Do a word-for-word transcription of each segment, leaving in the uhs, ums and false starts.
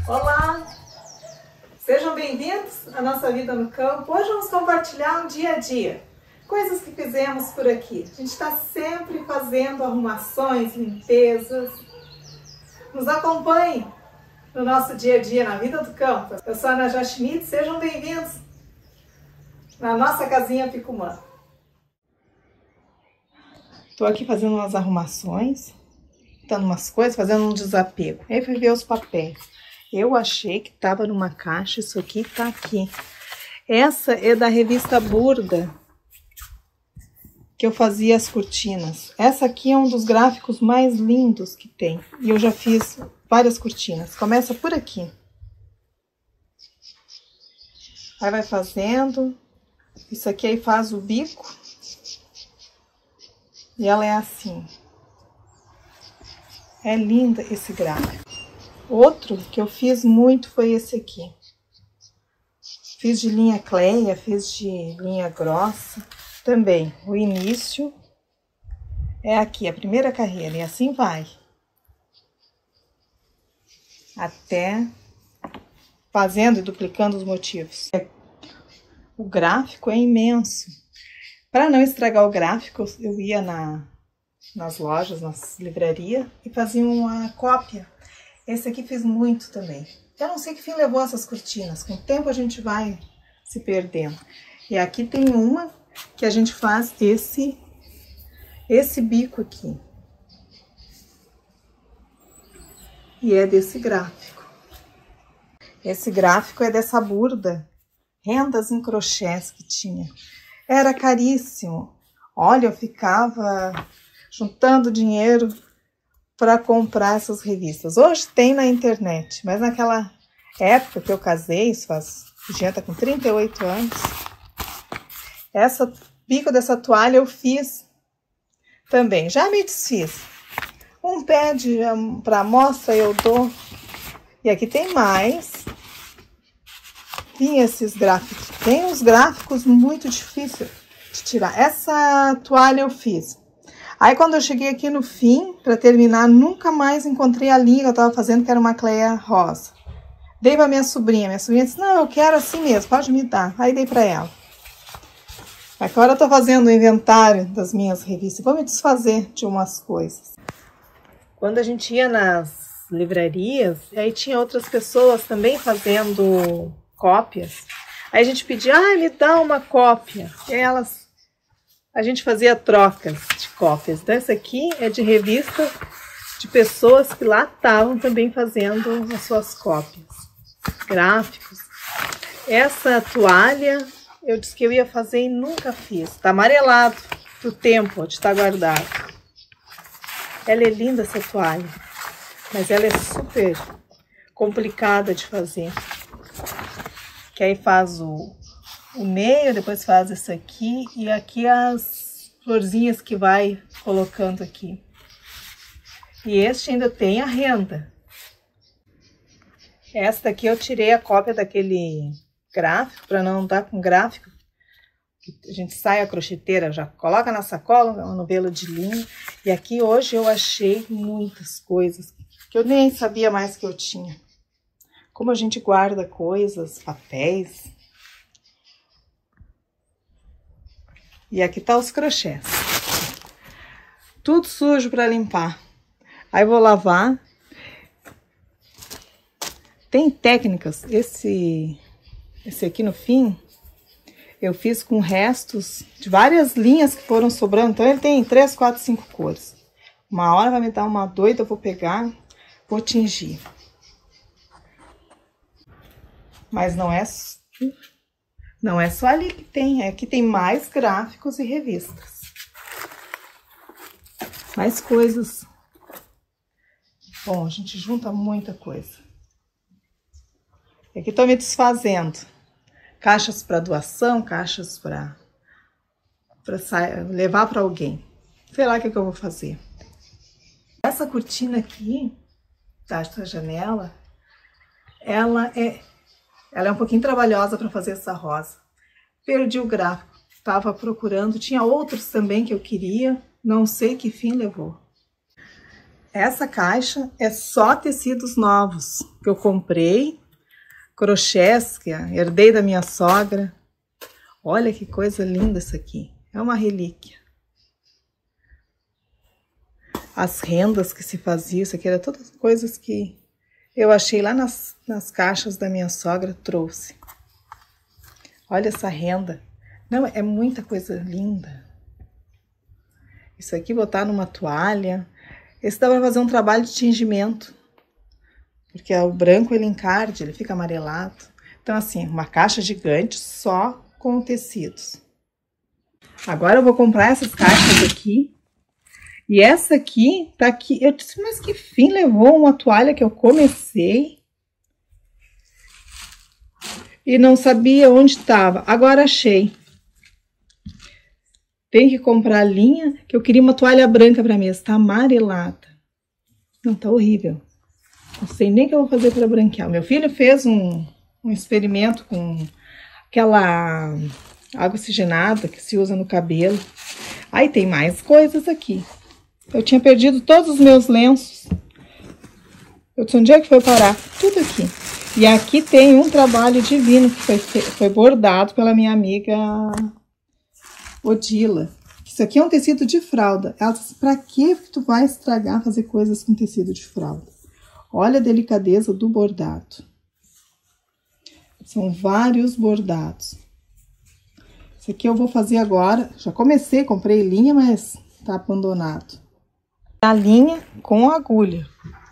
Olá! Sejam bem-vindos à nossa vida no campo. Hoje vamos compartilhar um dia a dia, coisas que fizemos por aqui. A gente está sempre fazendo arrumações, limpezas. Nos acompanhem no nosso dia a dia na vida do campo. Eu sou a Ana Já Schmidt, sejam bem-vindos na nossa casinha Picumã. Estou aqui fazendo umas arrumações, dando umas coisas, fazendo um desapego. Aí fui ver os papéis. Eu achei que estava numa caixa, isso aqui está aqui. Essa é da revista Burda, que eu fazia as cortinas. Essa aqui é um dos gráficos mais lindos que tem. E eu já fiz várias cortinas. Começa por aqui. Aí vai fazendo. Isso aqui aí faz o bico. E ela é assim. É linda esse gráfico. Outro que eu fiz muito foi esse aqui. Fiz de linha cleia, fiz de linha grossa. Também, o início é aqui, a primeira carreira, e assim vai. Até fazendo e duplicando os motivos. O gráfico é imenso. Para não estragar o gráfico, eu ia na, nas lojas, nas livrarias, e fazia uma cópia. Esse aqui fiz muito também. Eu não sei que fim levou essas cortinas. Com o tempo a gente vai se perdendo. E aqui tem uma que a gente faz esse, esse bico aqui. E é desse gráfico. Esse gráfico é dessa Burda. Rendas em crochês que tinha. Era caríssimo. Olha, eu ficava juntando dinheiro para comprar essas revistas. Hoje tem na internet, mas naquela época que eu casei, isso faz, já tá com trinta e oito anos, essa bico dessa toalha eu fiz também, já me desfiz. Um pede para amostra eu dou. E aqui tem mais. Tem esses gráficos, tem uns gráficos muito difíceis de tirar. Essa toalha eu fiz. Aí, quando eu cheguei aqui no fim, para terminar, nunca mais encontrei a linha que eu tava fazendo, que era uma cleia rosa. Dei pra minha sobrinha. Minha sobrinha disse, não, eu quero assim mesmo, pode me dar. Aí, dei pra ela. Agora eu tô fazendo o inventário das minhas revistas. Vou me desfazer de umas coisas. Quando a gente ia nas livrarias, aí tinha outras pessoas também fazendo cópias. Aí a gente pedia, ah, me dá uma cópia. E elas... A gente fazia trocas de cópias. Então, essa aqui é de revista de pessoas que lá estavam também fazendo as suas cópias. Gráficos. Essa toalha, eu disse que eu ia fazer e nunca fiz. Está amarelado do tempo de estar guardado. Ela é linda, essa toalha. Mas ela é super complicada de fazer. Que aí faz o... o meio, depois faz isso aqui, e aqui as florzinhas que vai colocando aqui. E este ainda tem a renda. Esta aqui eu tirei a cópia daquele gráfico, para não andar com gráfico. A gente sai a crocheteira, já coloca na sacola, uma novela de linha. E aqui hoje eu achei muitas coisas, que eu nem sabia mais que eu tinha. Como a gente guarda coisas, papéis... E aqui tá os crochês. Tudo sujo para limpar. Aí vou lavar. Tem técnicas. Esse, esse aqui no fim, eu fiz com restos de várias linhas que foram sobrando. Então ele tem três, quatro, cinco cores. Uma hora vai me dar uma doida, eu vou pegar, vou tingir. Mas não é... Não é só ali que tem, aqui tem mais gráficos e revistas. Mais coisas. Bom, a gente junta muita coisa. Aqui estou me desfazendo. Caixas para doação, caixas para levar para alguém. Sei lá o que, que eu vou fazer. Essa cortina aqui, da janela, ela é... Ela é um pouquinho trabalhosa para fazer essa rosa. Perdi o gráfico. Estava procurando. Tinha outros também que eu queria. Não sei que fim levou. Essa caixa é só tecidos novos que eu comprei, crochês que herdei da minha sogra. Olha que coisa linda isso aqui, é uma relíquia. As rendas que se faziam, isso aqui era todas coisas que eu achei lá nas, nas caixas da minha sogra, trouxe. Olha essa renda, não, é muita coisa linda. Isso aqui botar numa toalha. Esse dá para fazer um trabalho de tingimento, porque o branco ele encarde, ele fica amarelado. Então assim, uma caixa gigante só com tecidos. Agora eu vou comprar essas caixas aqui. E essa aqui tá aqui. Eu disse, mas que fim levou uma toalha que eu comecei e não sabia onde estava. Agora achei. Tem que comprar linha, que eu queria uma toalha branca para mesa. Tá amarelada. Não, tá horrível. Não sei nem o que eu vou fazer para branquear. Meu filho fez um, um experimento com aquela água oxigenada que se usa no cabelo. Aí tem mais coisas aqui. Eu tinha perdido todos os meus lenços. Eu disse, onde é que foi parar? Tudo aqui. E aqui tem um trabalho divino que foi, foi bordado pela minha amiga Odila. Isso aqui é um tecido de fralda. Ela disse, pra que tu vai estragar fazer coisas com tecido de fralda? Olha a delicadeza do bordado. São vários bordados. Isso aqui eu vou fazer agora. Já comecei, comprei linha, mas tá abandonado. A linha com agulha.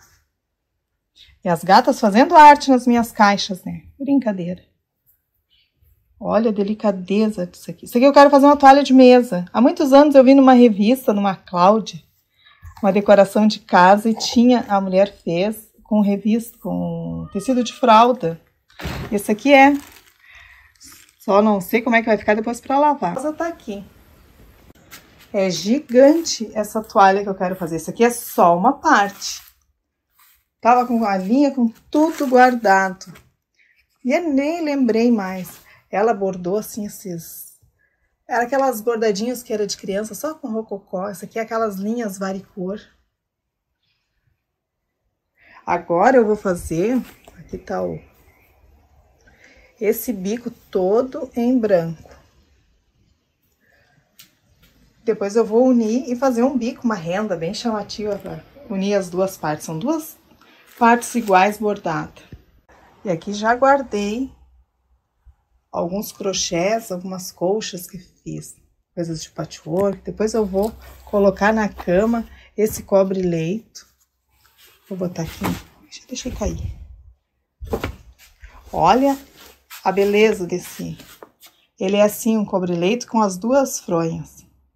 E as gatas fazendo arte nas minhas caixas, né? Brincadeira. Olha a delicadeza disso aqui. Isso aqui eu quero fazer uma toalha de mesa. Há muitos anos eu vi numa revista, numa Cláudia, uma decoração de casa e tinha, a mulher fez com revista, com tecido de fralda. Esse aqui é. Só não sei como é que vai ficar depois para lavar. Essa tá aqui. É gigante essa toalha que eu quero fazer. Isso aqui é só uma parte. Tava com a linha, com tudo guardado. E eu nem lembrei mais. Ela bordou assim esses... Era aquelas bordadinhas que era de criança, só com rococó. Essa aqui é aquelas linhas varicor. Agora eu vou fazer... Aqui tá o... Esse bico todo em branco. Depois eu vou unir e fazer um bico, uma renda bem chamativa para unir as duas partes. São duas partes iguais bordadas. E aqui já guardei alguns crochês, algumas colchas que fiz. Coisas de patchwork. Depois eu vou colocar na cama esse cobre-leito. Vou botar aqui. Deixa, deixa eu cair. Olha a beleza desse. Ele é assim, um cobre-leito com as duas fronhas.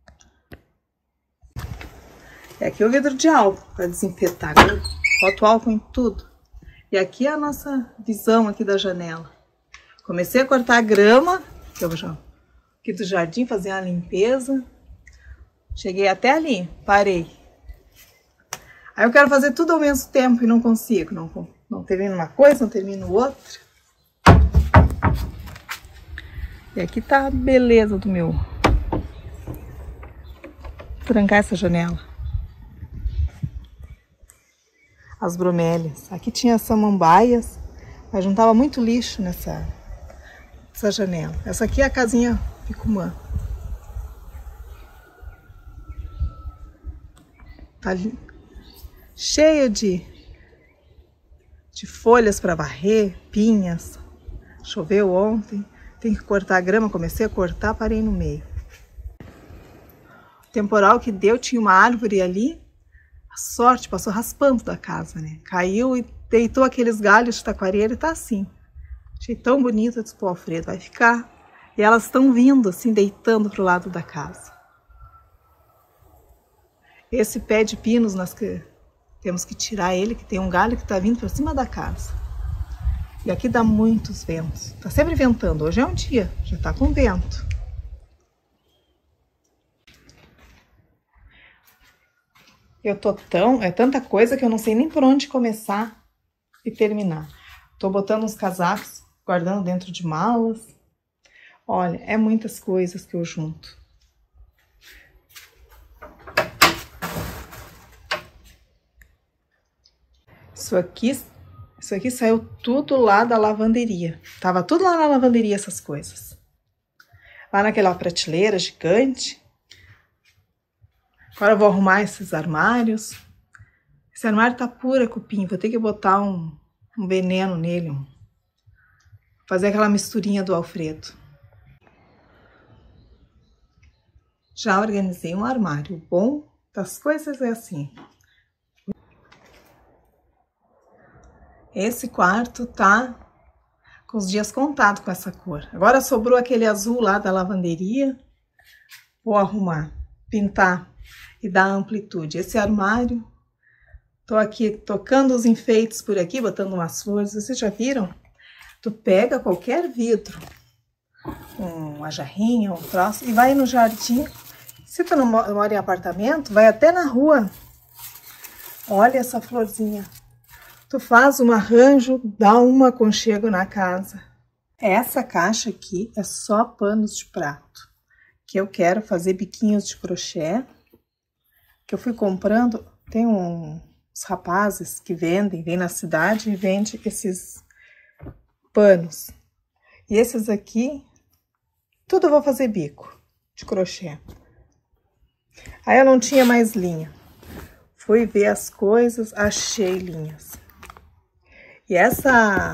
É aqui o vidro de álcool para desinfetar. Boto álcool em tudo. E aqui é a nossa visão aqui da janela. Comecei a cortar a grama, que eu já aqui do jardim, fazer a limpeza. Cheguei até ali, parei. Aí eu quero fazer tudo ao mesmo tempo e não consigo. Não, não termino uma coisa, não termino outra. E aqui tá a beleza do meu. Vou trancar essa janela. As bromélias. Aqui tinha samambaias, mas juntava muito lixo nessa, nessa janela. Essa aqui é a casinha Picumã. Tá ali, cheia de, de folhas para varrer, pinhas. Choveu ontem, tem que cortar a grama, comecei a cortar, parei no meio. O temporal que deu, tinha uma árvore ali. A sorte, passou raspando da casa, né? Caiu e deitou aqueles galhos de taquareira e tá assim. Achei tão bonito, eu disse, pô, Alfredo, vai ficar. E elas estão vindo, assim, deitando pro lado da casa. Esse pé de pinos, nós que temos que tirar ele, que tem um galho que tá vindo pra cima da casa. E aqui dá muitos ventos. Tá sempre ventando. Hoje é um dia, já tá com vento. Eu tô tão... É tanta coisa que eu não sei nem por onde começar e terminar. Tô botando uns casacos, guardando dentro de malas. Olha, é muitas coisas que eu junto. Isso aqui, isso aqui saiu tudo lá da lavanderia. Tava tudo lá na lavanderia essas coisas. Lá naquela prateleira gigante. Agora eu vou arrumar esses armários. Esse armário tá pura cupim. Vou ter que botar um, um veneno nele. Um, fazer aquela misturinha do Alfredo. Já organizei um armário. O bom das coisas é assim. Esse quarto tá com os dias contados com essa cor. Agora sobrou aquele azul lá da lavanderia. Vou arrumar, pintar e dar amplitude. Esse armário, tô aqui tocando os enfeites por aqui, botando umas flores. Vocês já viram? Tu pega qualquer vidro, uma jarrinha, um troço, e vai no jardim. Se tu não mora em apartamento, vai até na rua. Olha essa florzinha. Tu faz um arranjo, dá um aconchego na casa. Essa caixa aqui é só panos de prato, que eu quero fazer biquinhos de crochê, que eu fui comprando. Tem uns rapazes que vendem, vem na cidade e vende esses panos. E esses aqui, tudo eu vou fazer bico de crochê. Aí eu não tinha mais linha. Fui ver as coisas, achei linhas. E essa,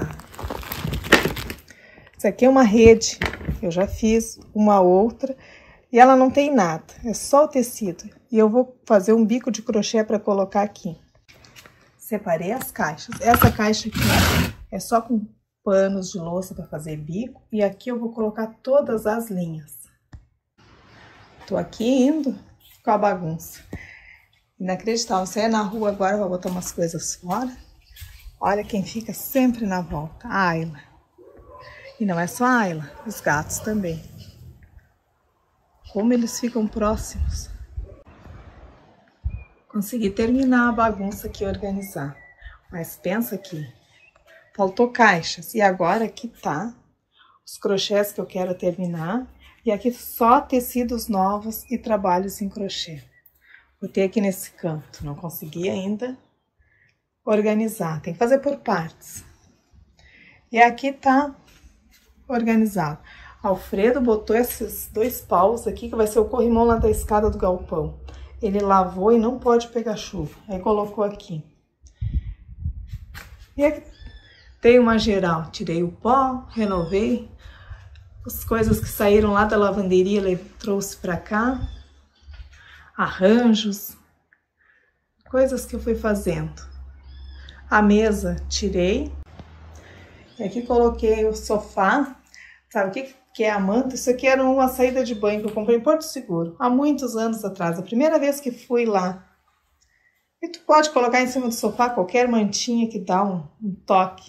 essa aqui é uma rede, eu já fiz uma outra e ela não tem nada, é só o tecido. E eu vou fazer um bico de crochê para colocar aqui. Separei as caixas. Essa caixa aqui é só com panos de louça para fazer bico e aqui eu vou colocar todas as linhas. Tô aqui indo com a bagunça. Inacreditável, você é na rua agora, vou botar umas coisas fora. Olha quem fica sempre na volta, a Ayla. E não é só a Ayla, os gatos também. Como eles ficam próximos. Consegui terminar a bagunça aqui, organizar. Mas pensa aqui, faltou caixas. E agora aqui tá os crochês que eu quero terminar. E aqui só tecidos novos e trabalhos em crochê. Botei aqui nesse canto, não consegui ainda organizar, tem que fazer por partes. E aqui tá organizado. Alfredo botou esses dois paus aqui, que vai ser o corrimão lá da escada do galpão. Ele lavou e não pode pegar chuva, aí colocou aqui. E aqui tem uma geral, tirei o pó, renovei. As coisas que saíram lá da lavanderia, ele trouxe pra cá. Arranjos, coisas que eu fui fazendo. A mesa tirei, e aqui coloquei o sofá. Sabe o que, que é a manta? Isso aqui era uma saída de banho que eu comprei em Porto Seguro, há muitos anos atrás, a primeira vez que fui lá. E tu pode colocar em cima do sofá qualquer mantinha que dá um, um toque.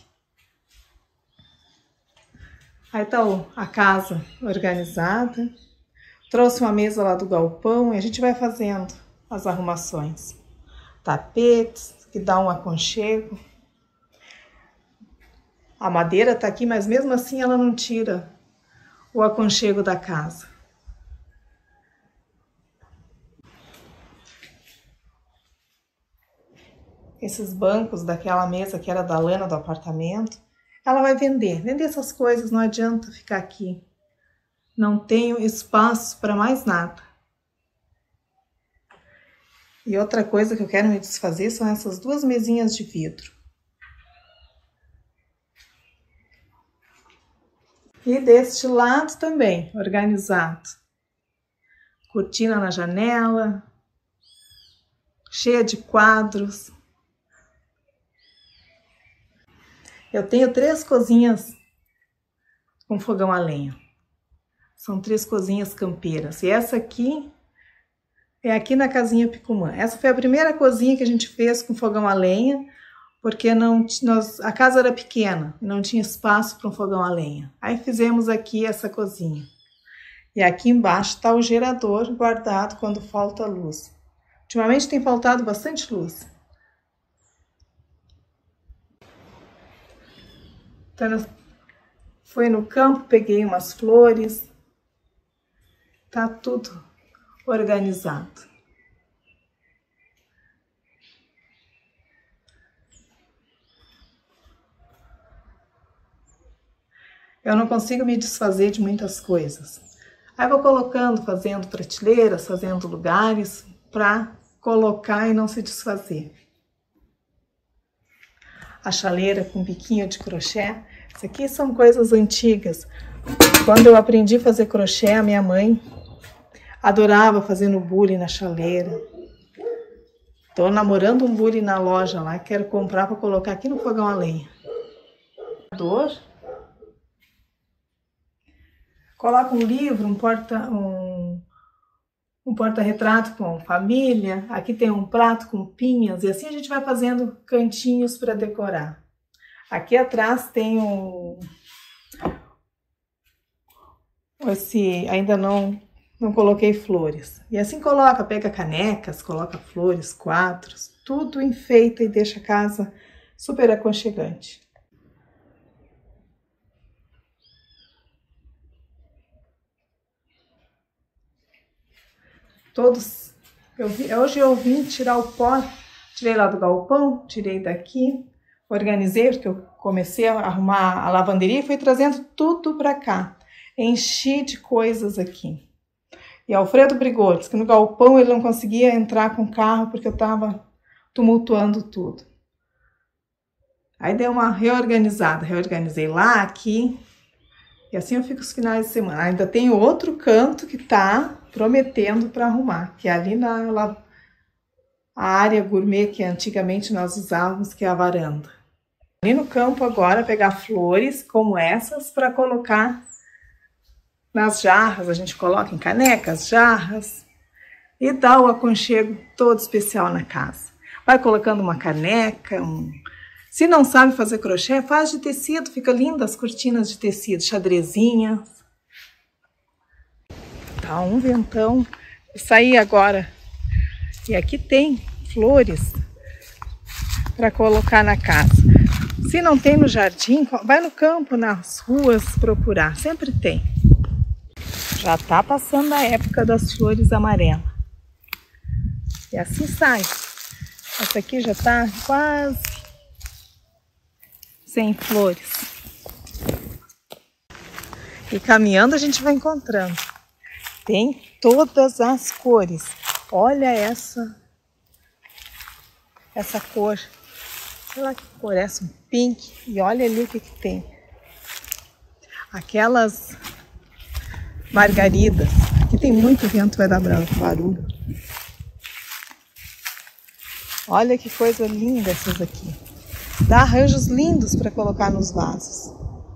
Aí tá a casa organizada. Trouxe uma mesa lá do galpão e a gente vai fazendo as arrumações. Tapetes, que dá um aconchego. A madeira tá aqui, mas mesmo assim ela não tira o aconchego da casa. Esses bancos daquela mesa que era da Lana do apartamento, ela vai vender. Vender essas coisas, não adianta ficar aqui. Não tenho espaço para mais nada. E outra coisa que eu quero me desfazer são essas duas mesinhas de vidro. E deste lado também, organizado. Cortina na janela, cheia de quadros. Eu tenho três cozinhas com fogão a lenha. São três cozinhas campeiras. E essa aqui é aqui na casinha Picumã. Essa foi a primeira cozinha que a gente fez com fogão a lenha, porque não, nós, a casa era pequena, não tinha espaço para um fogão a lenha. Aí fizemos aqui essa cozinha. E aqui embaixo está o gerador guardado quando falta luz. Ultimamente tem faltado bastante luz. Então, fui no campo, peguei umas flores. Tá tudo organizado. eu não consigo me desfazer de muitas coisas. Aí vou colocando, fazendo prateleiras, fazendo lugares para colocar e não se desfazer. A chaleira com biquinho de crochê. Isso aqui são coisas antigas. Quando eu aprendi a fazer crochê, a minha mãe adorava fazer no bule na chaleira. Tô namorando um bule na loja lá, quero comprar para colocar aqui no fogão a lenha. Coloca um livro, um porta, um, um porta-retrato com família. Aqui tem um prato com pinhas e assim a gente vai fazendo cantinhos para decorar. Aqui atrás tem um esse ainda não não coloquei flores. E assim coloca, pega canecas, coloca flores, quadros, tudo enfeita e deixa a casa super aconchegante. Todos, eu vi, hoje eu vim tirar o pó, tirei lá do galpão, tirei daqui, organizei, porque eu comecei a arrumar a lavanderia e fui trazendo tudo para cá. Enchi de coisas aqui. E Alfredo brigou, disse que no galpão ele não conseguia entrar com o carro porque eu estava tumultuando tudo. Aí dei uma reorganizada, reorganizei lá, aqui, e assim eu fico os finais de semana. Ainda tem outro canto que tá prometendo para arrumar, que é ali na a área gourmet que antigamente nós usávamos, que é a varanda. Ali no campo agora pegar flores como essas para colocar nas jarras, a gente coloca em canecas, jarras e dá o aconchego todo especial na casa. Vai colocando uma caneca, um... se não sabe fazer crochê, faz de tecido, fica linda as cortinas de tecido, xadrezinhas. Tá um ventão. Eu saí agora e aqui tem flores para colocar na casa. Se não tem no jardim, vai no campo, nas ruas procurar, sempre tem. Já tá passando a época das flores amarelas. E assim sai. Essa aqui já tá quase sem flores. E caminhando a gente vai encontrando. Tem todas as cores. Olha essa. Essa cor. Sei lá que cor é essa, um pink. E olha ali o que que tem. Aquelas margaridas. Aqui tem muito vento, vai dar barulho. Olha que coisa linda essas aqui. Dá arranjos lindos para colocar nos vasos.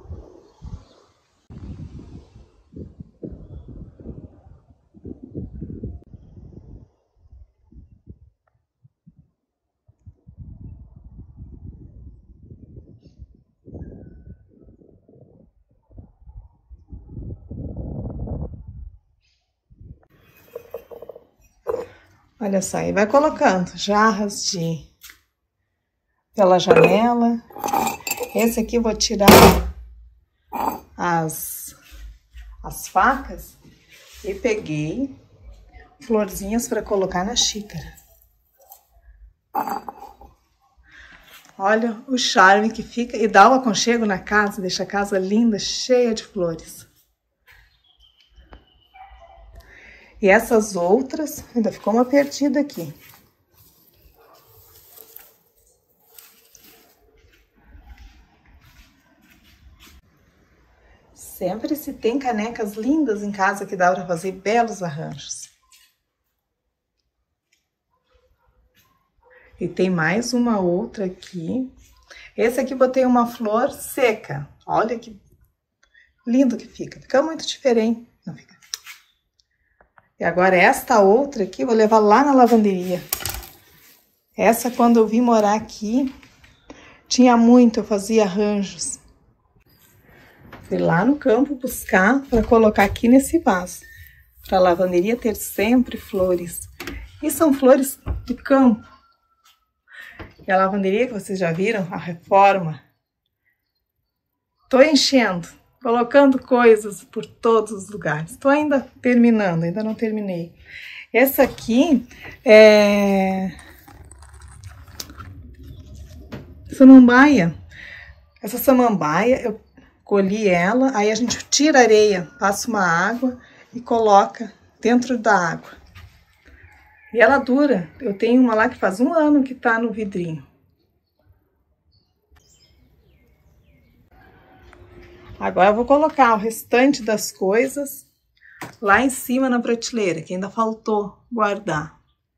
Olha só, e vai colocando jarras de pela janela. Esse aqui eu vou tirar as, as facas e peguei florzinhas para colocar na xícara. Olha o charme que fica e dá o aconchego na casa, deixa a casa linda, cheia de flores. E essas outras, ainda ficou uma perdida aqui. Sempre se tem canecas lindas em casa que dá para fazer belos arranjos. E tem mais uma outra aqui. Esse aqui botei uma flor seca. Olha que lindo que fica. Fica muito diferente. Não fica. E agora esta outra aqui, vou levar lá na lavanderia. Essa, quando eu vim morar aqui, tinha muito, eu fazia arranjos. Fui lá no campo buscar para colocar aqui nesse vaso. Para a lavanderia ter sempre flores. E são flores do campo. E a lavanderia que vocês já viram, a reforma. Tô enchendo. Colocando coisas por todos os lugares. Estou ainda terminando, ainda não terminei. Essa aqui é samambaia. Essa samambaia eu colhi ela, aí a gente tira a areia, passa uma água e coloca dentro da água. E ela dura. Eu tenho uma lá que faz um ano que tá no vidrinho. Agora eu vou colocar o restante das coisas lá em cima na prateleira, que ainda faltou guardar.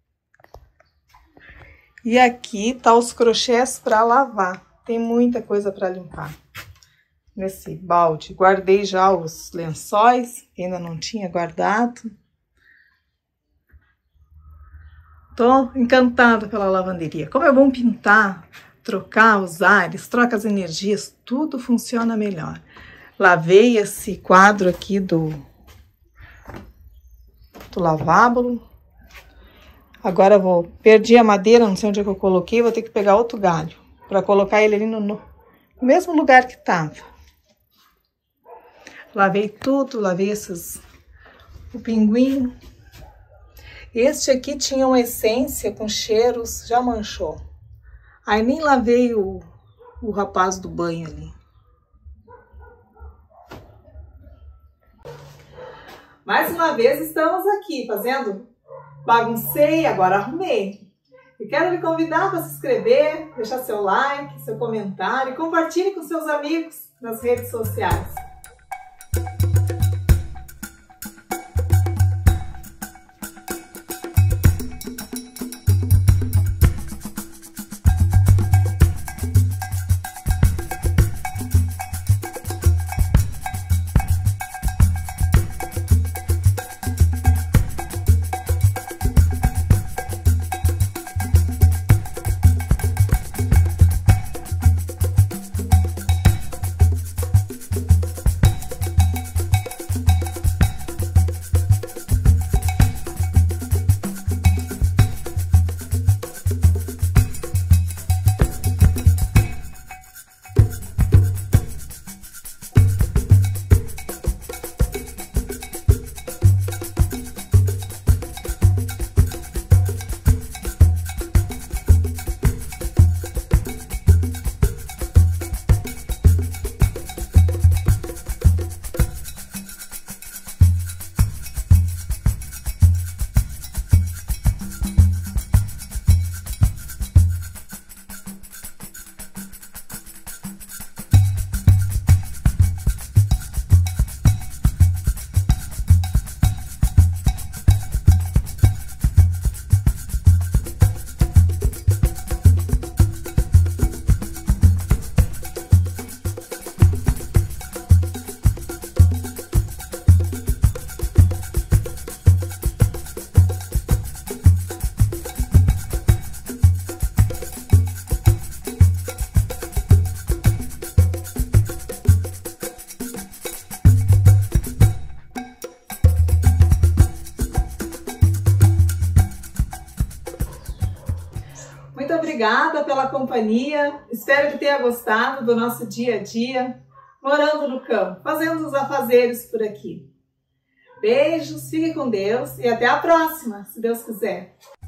E aqui tá os crochês para lavar. Tem muita coisa para limpar. Nesse balde, guardei já os lençóis, que ainda não tinha guardado. Tô encantada pela lavanderia. Como é bom pintar, trocar os ares, troca as energias, tudo funciona melhor. Lavei esse quadro aqui do, do lavabo. Agora eu vou... Perdi a madeira, não sei onde é que eu coloquei, vou ter que pegar outro galho para colocar ele ali no, no mesmo lugar que tava. Lavei tudo, lavei esses... o pinguim. Este aqui tinha uma essência com cheiros, já manchou. Aí nem lavei o, o rapaz do banho ali. Mais uma vez estamos aqui fazendo, baguncei, agora arrumei. E quero lhe convidar para se inscrever, deixar seu like, seu comentário e compartilhe com seus amigos nas redes sociais. Muito obrigada pela companhia, espero que tenha gostado do nosso dia a dia, morando no campo, fazendo os afazeres por aqui. Beijos, fique com Deus e até a próxima, se Deus quiser.